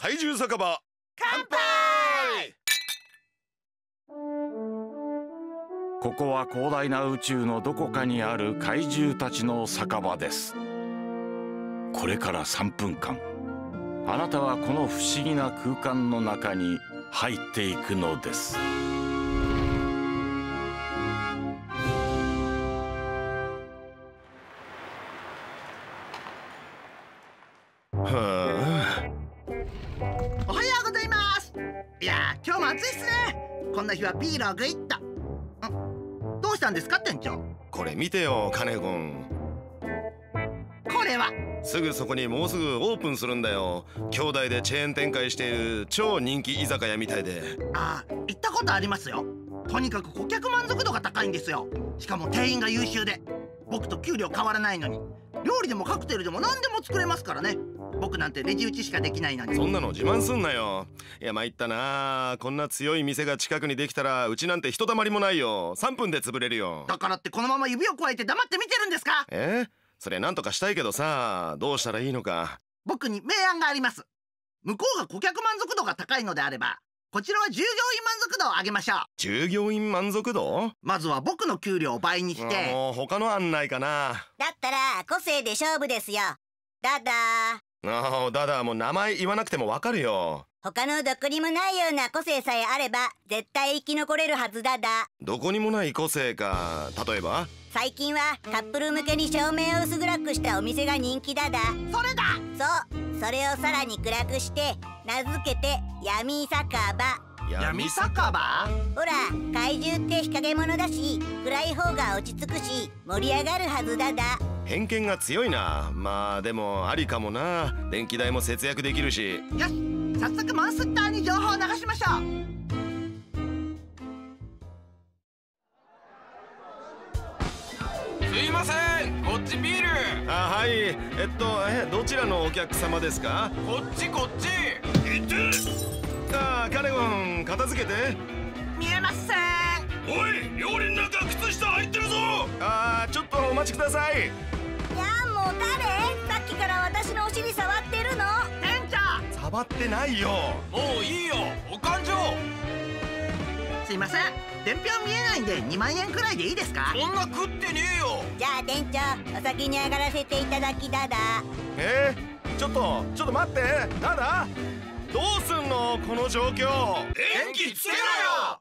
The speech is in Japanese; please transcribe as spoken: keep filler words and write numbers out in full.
怪獣酒場乾杯。 ここは広大な宇宙のどこかにある怪獣たちの酒場です。これからさんぷんかん、あなたはこの不思議な空間の中に入っていくのです。 おはようございます。いやー、今日も暑いっすね。こんな日はビールをグイッと。んどうしたんですか店長。 これ見てよ金君。 これはすぐそこにもうすぐオープンするんだよ。兄弟でチェーン展開している超人気居酒屋みたいで。 ああ、行ったことありますよ。とにかく顧客満足度が高いんですよ。しかも店員が優秀で、僕と給料変わらないのに料理でもカクテルでも何でも作れますからね。僕なんてレジ打ちしかできないのに。 そんなの自慢すんなよ。いや参ったな。こんな強い店が近くにできたらうちなんてひとたまりもないよ。さんぷんで潰れるよ。 だからってこのまま指をくわえて黙って見てるんですか。 えそれなんとかしたいけどさ、どうしたらいいのか。 僕に明暗があります。向こうが顧客満足度が高いのであれば、こちらは従業員満足度を上げましょう。 従業員満足度？ まずは僕の給料を倍にして。 もう他の案ないかな。 だったら個性で勝負ですよ。ダダー。 ああ、ダダもう名前言わなくてもわかるよ。 他のどこにもないような個性さえあれば絶対生き残れるはずだだ。 どこにもない個性か。例えば最近はカップル向けに照明を薄暗くしたお店が人気だだ。 それだ。 そう、それをさらに暗くして名付けて闇酒場。 闇酒場？ ほら、怪獣って日陰者だし暗い方が落ち着くし盛り上がるはずだだ。 偏見が強いな。まあでもありかもな。電気代も節約できるし。 よし、早速モンスターに情報を流しましょう。 すいません、こっちビール。 あ、はい。えっとえどちらのお客様ですか？ こっちこっち。いて。 ああ、カネゴン片付けて。 見えません。 おい、料理の中靴下入ってるぞ。 ああ、ちょっとお待ちください。 いやもう誰？さっきから私のお尻触ってるの？ 店長。 触ってないよ。 もういいよ、お勘定。 すいません、伝票見えないんでにまんえんくらいでいいですか？ そんな食ってねえよ。 じゃあ店長、お先に上がらせていただきだだ。 えー、ちょっとちょっと待って。なんだどうすんのこの状況。 電気つけろよ。